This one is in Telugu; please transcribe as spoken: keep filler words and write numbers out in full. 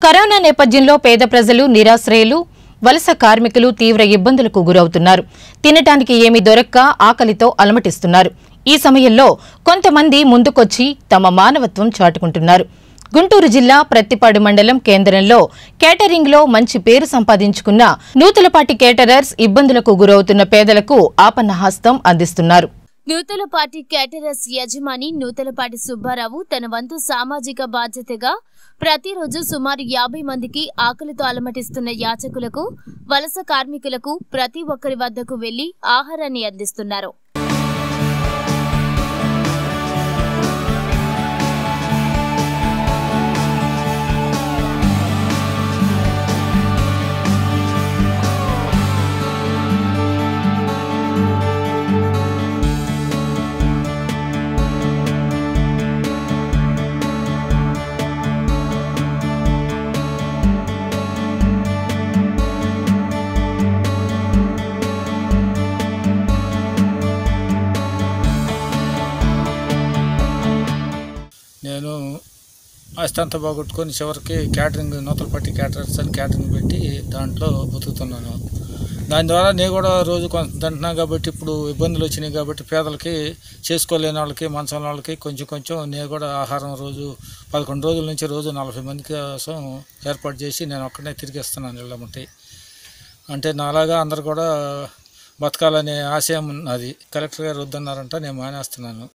కరోనా నేపథ్యంలో పేద ప్రజలు నిరాశ్రయులు వలస కార్మికులు తీవ్ర ఇబ్బందులకు గురవుతున్నారు. తినటానికి ఏమీ దొరక్క ఆకలితో అలమటిస్తున్నారు. ఈ సమయంలో కొంతమంది ముందుకొచ్చి తమ మానవత్వం చాటుకుంటున్నారు. గుంటూరు జిల్లా ప్రత్తిపాడు మండలం కేంద్రంలో కేటరింగ్ లో మంచి పేరు సంపాదించుకున్న నూతలపాటి కేటరర్స్ ఇబ్బందులకు గురవుతున్న పేదలకు ఆపన్నహస్తం అందిస్తున్నారు. నూతలపాటి కేటరర్స్ యజమాని నూతలపాటి సుబ్బారావు తన వంతు సామాజిక బాధ్యతగా ప్రతిరోజు సుమారు యాభై మందికి ఆకలితో అలమటిస్తున్న యాచకులకు, వలస కార్మికులకు ప్రతి ఒక్కరి వద్దకు వెళ్లి ఆహారాన్ని అందిస్తున్నారు. నేను అస్తంతా బాగొట్టుకొని చివరికి క్యాటరింగ్ నూతలపాటి క్యాటరర్స్ అని క్యాటరింగ్ పెట్టి దాంట్లో బతుకుతున్నాను. దాని ద్వారా నేను కూడా రోజు కొంత తింటున్నాను కాబట్టి ఇప్పుడు ఇబ్బందులు వచ్చినాయి కాబట్టి పేదలకి, చేసుకోలేని వాళ్ళకి, మంచం వాళ్ళకి కొంచెం కొంచెం నేను కూడా ఆహారం రోజు పదకొండు రోజుల నుంచి రోజు నలభై మంది కోసం ఏర్పాటు చేసి నేను ఒక్కడే తిరిగిస్తున్నాను ఇళ్ళమంటే. అంటే నాలాగా అందరు కూడా బతకాలనే ఆశయం అది. కలెక్టర్ గారు వద్దన్నారంట, నేను మానేస్తున్నాను.